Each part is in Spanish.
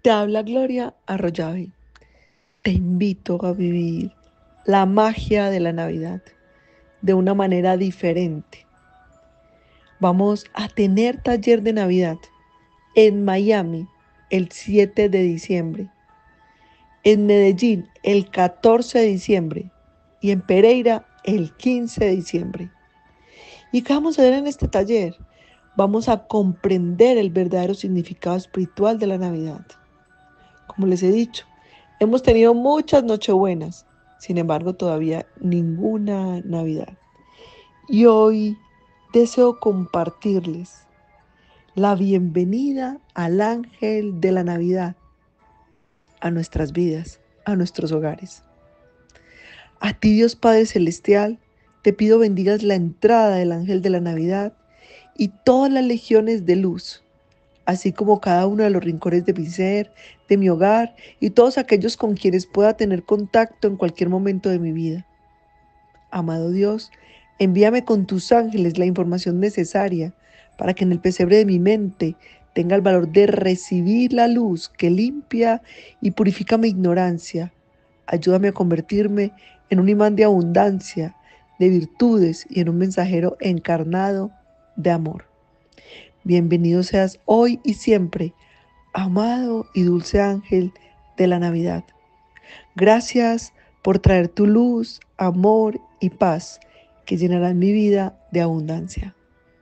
Te habla Gloria Arroyave. Te invito a vivir la magia de la Navidad de una manera diferente. Vamos a tener taller de Navidad en Miami el 7 de diciembre, en Medellín el 14 de diciembre y en Pereira el 15 de diciembre. ¿Y qué vamos a ver en este taller? Vamos a comprender el verdadero significado espiritual de la Navidad. Como les he dicho, hemos tenido muchas Nochebuenas, sin embargo todavía ninguna Navidad. Y hoy deseo compartirles la bienvenida al ángel de la Navidad a nuestras vidas, a nuestros hogares. A ti, Dios Padre Celestial, te pido bendigas la entrada del ángel de la Navidad y todas las legiones de luz, así como cada uno de los rincones de mi ser, de mi hogar y todos aquellos con quienes pueda tener contacto en cualquier momento de mi vida. Amado Dios, envíame con tus ángeles la información necesaria para que en el pesebre de mi mente tenga el valor de recibir la luz que limpia y purifica mi ignorancia. Ayúdame a convertirme en un imán de abundancia, de virtudes y en un mensajero encarnado de amor. Bienvenido seas hoy y siempre, amado y dulce ángel de la Navidad. Gracias por traer tu luz, amor y paz que llenarán mi vida de abundancia.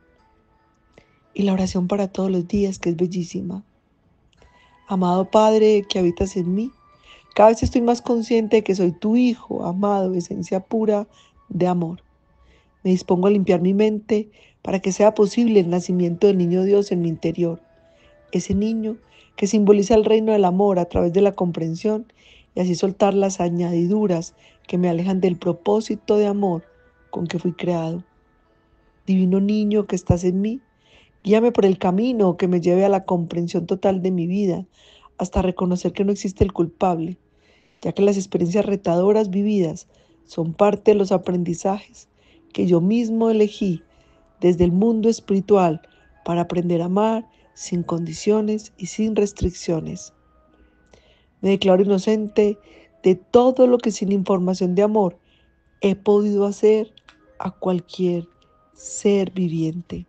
Y la oración para todos los días, que es bellísima. Amado Padre que habitas en mí, cada vez estoy más consciente de que soy tu hijo, amado, esencia pura de amor. Me dispongo a limpiar mi mente para que sea posible el nacimiento del niño Dios en mi interior. Ese niño que simboliza el reino del amor a través de la comprensión y así soltar las añadiduras que me alejan del propósito de amor con que fui creado. Divino niño que estás en mí, guíame por el camino que me lleve a la comprensión total de mi vida, hasta reconocer que no existe el culpable, ya que las experiencias retadoras vividas son parte de los aprendizajes que yo mismo elegí desde el mundo espiritual para aprender a amar sin condiciones y sin restricciones. Me declaro inocente de todo lo que sin información de amor he podido hacer a cualquier ser viviente.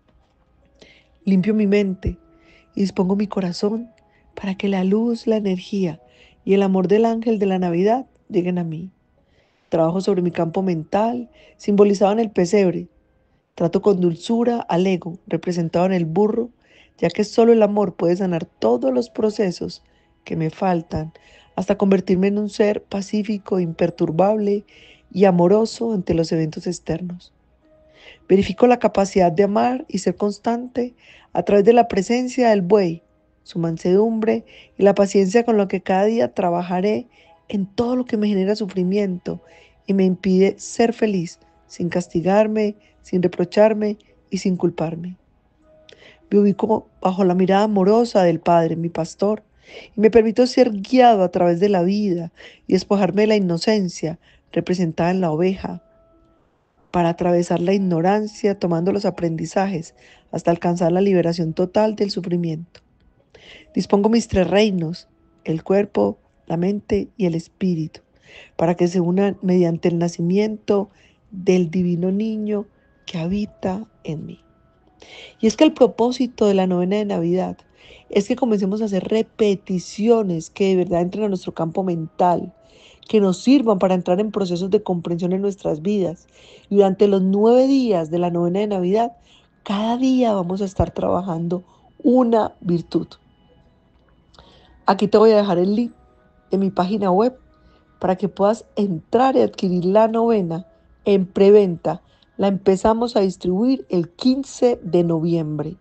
Limpio mi mente y dispongo mi corazón para que la luz, la energía y el amor del ángel de la Navidad lleguen a mí. Trabajo sobre mi campo mental, simbolizado en el pesebre. Trato con dulzura al ego, representado en el burro, ya que solo el amor puede sanar todos los procesos que me faltan, hasta convertirme en un ser pacífico, imperturbable y amoroso ante los eventos externos. Verifico la capacidad de amar y ser constante a través de la presencia del buey, su mansedumbre y la paciencia con la que cada día trabajaré en todo lo que me genera sufrimiento y me impide ser feliz, sin castigarme, sin reprocharme y sin culparme. Me ubico bajo la mirada amorosa del Padre, mi pastor, y me permito ser guiado a través de la vida y despojarme de la inocencia representada en la oveja, para atravesar la ignorancia tomando los aprendizajes hasta alcanzar la liberación total del sufrimiento. Dispongo mis tres reinos, el cuerpo, la mente y el espíritu, para que se unan mediante el nacimiento del divino niño que habita en mí. Y es que el propósito de la novena de Navidad es que comencemos a hacer repeticiones que de verdad entren a nuestro campo mental, que nos sirvan para entrar en procesos de comprensión en nuestras vidas. Y durante los 9 días de la novena de Navidad, cada día vamos a estar trabajando una virtud. Aquí te voy a dejar el link de mi página web para que puedas entrar y adquirir la novena en preventa. La empezamos a distribuir el 15 de noviembre.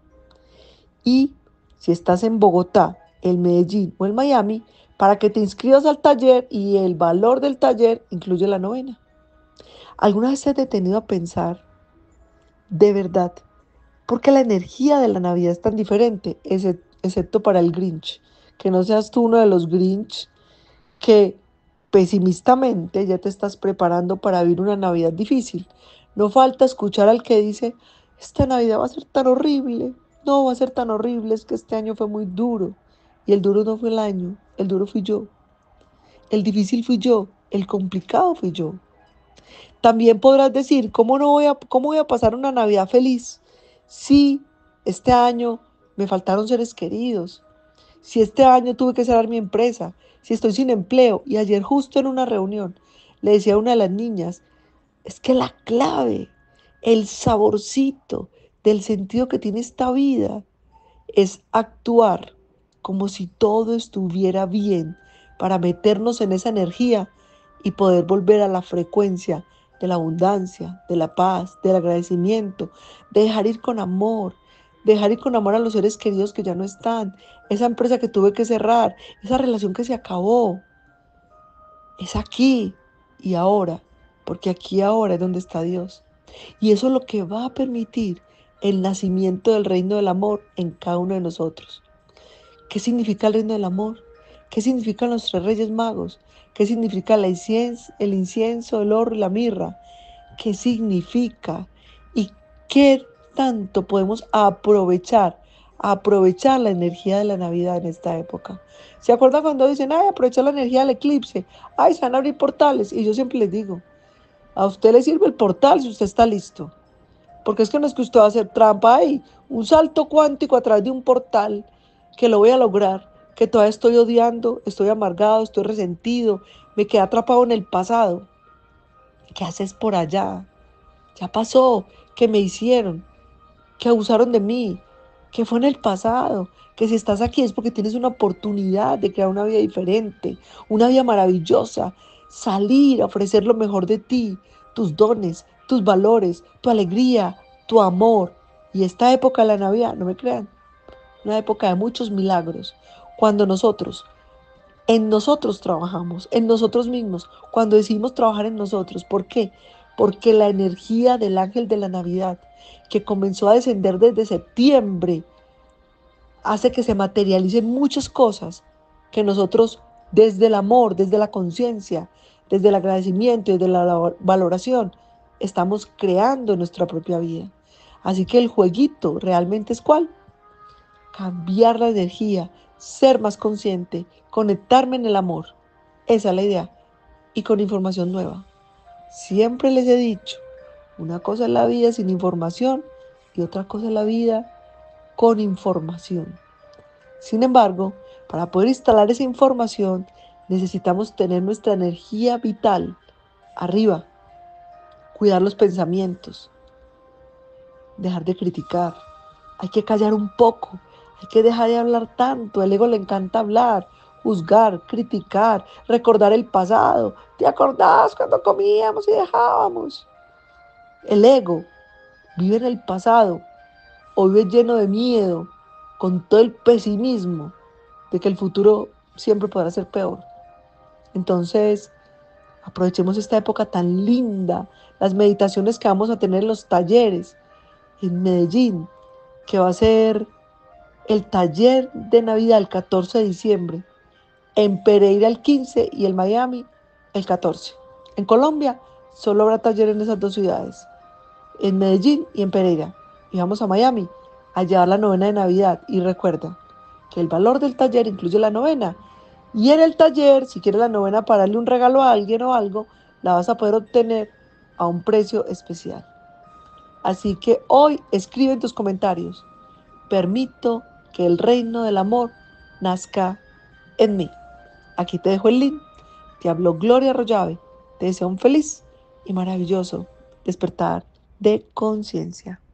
Y si estás en Bogotá, el Medellín o el Miami, para que te inscribas al taller y el valor del taller incluye la novena. ¿Alguna vez te has detenido a pensar de verdad por qué la energía de la Navidad es tan diferente, excepto para el Grinch? Que no seas tú uno de los Grinch que pesimistamente ya te estás preparando para vivir una Navidad difícil. No falta escuchar al que dice, esta Navidad va a ser tan horrible, no va a ser tan horrible, es que este año fue muy duro. Y el duro no fue el año, el duro fui yo. El difícil fui yo, el complicado fui yo. También podrás decir, ¿cómo voy a pasar una Navidad feliz si este año me faltaron seres queridos? Si este año tuve que cerrar mi empresa, si estoy sin empleo. Y ayer justo en una reunión le decía a una de las niñas, es que la clave, el saborcito del sentido que tiene esta vida es actuar como si todo estuviera bien para meternos en esa energía y poder volver a la frecuencia de la abundancia, de la paz, del agradecimiento, de dejar ir con amor a los seres queridos que ya no están, esa empresa que tuve que cerrar, esa relación que se acabó. Es aquí y ahora, porque aquí y ahora es donde está Dios. Y eso es lo que va a permitir el nacimiento del reino del amor en cada uno de nosotros. ¿Qué significa el reino del amor? ¿Qué significan los tres reyes magos? ¿Qué significa el incienso, el oro y la mirra? ¿Qué significa? ¿Y qué tanto podemos aprovechar la energía de la Navidad en esta época? ¿Se acuerdan cuando dicen, ay, aprovechar la energía del eclipse? Ay, se van a abrir portales. Y yo siempre les digo, a usted le sirve el portal si usted está listo. Porque es que no es que usted va a hacer trampa, ay, un salto cuántico a través de un portal que lo voy a lograr, que todavía estoy odiando, estoy amargado, estoy resentido, me quedé atrapado en el pasado. ¿Qué haces por allá? Ya pasó, que me hicieron, que abusaron de mí, que fue en el pasado, que si estás aquí es porque tienes una oportunidad de crear una vida diferente, una vida maravillosa, salir a ofrecer lo mejor de ti, tus dones, tus valores, tu alegría, tu amor. Y esta época de la Navidad, no me crean, una época de muchos milagros, cuando en nosotros trabajamos, en nosotros mismos, cuando decidimos trabajar en nosotros. ¿Por qué? Porque la energía del ángel de la Navidad, que comenzó a descender desde septiembre, hace que se materialicen muchas cosas que nosotros desde el amor, desde la conciencia, desde el agradecimiento, desde la valoración, estamos creando en nuestra propia vida. Así que el jueguito realmente es ¿cuál? Cambiar la energía, ser más consciente, conectarme en el amor. Esa es la idea. Y con información nueva. Siempre les he dicho, una cosa es la vida sin información y otra cosa es la vida con información. Sin embargo, para poder instalar esa información, necesitamos tener nuestra energía vital arriba, cuidar los pensamientos, dejar de criticar. Hay que callar un poco, hay que dejar de hablar tanto. El ego le encanta hablar, juzgar, criticar, recordar el pasado. ¿Te acordás cuando comíamos y dejábamos? El ego vive en el pasado o vive lleno de miedo, con todo el pesimismo de que el futuro siempre podrá ser peor. Entonces, aprovechemos esta época tan linda, las meditaciones que vamos a tener en los talleres en Medellín, que va a ser el taller de Navidad el 14 de diciembre, en Pereira el 15 y en Miami el 14. En Colombia solo habrá taller en esas dos ciudades, en Medellín y en Pereira. Y vamos a Miami a llevar la novena de Navidad. Y recuerda que el valor del taller incluye la novena. Y en el taller, si quieres la novena para darle un regalo a alguien o algo, la vas a poder obtener a un precio especial. Así que hoy escribe en tus comentarios, permito que el reino del amor nazca en mí. Aquí te dejo el link. Te habló Gloria Arroyave. Te deseo un feliz y maravilloso despertar de conciencia.